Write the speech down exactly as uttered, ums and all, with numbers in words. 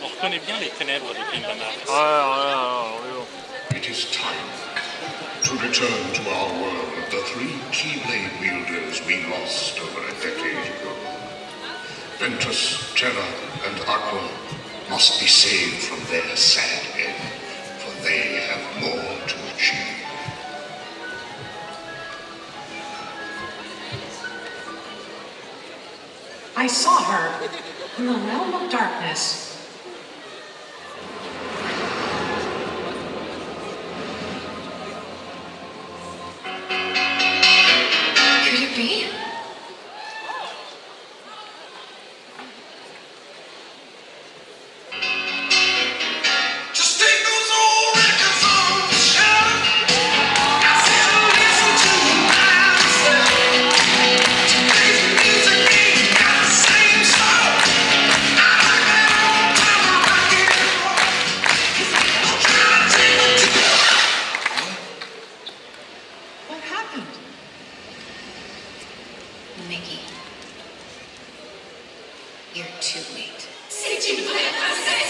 reconnaît bien les ténèbres de Kingdom Hearts. Ouais, ouais, ouais, ouais, ouais. It is time to return to our world the three Keyblade wielders we lost over a decade ago. Ventus, Terra, and Aqua must be saved from their sad end, for they have more to achieve. I saw her in the realm of darkness. Could it be? Mickey, you're too late. C'est une vraie princesse!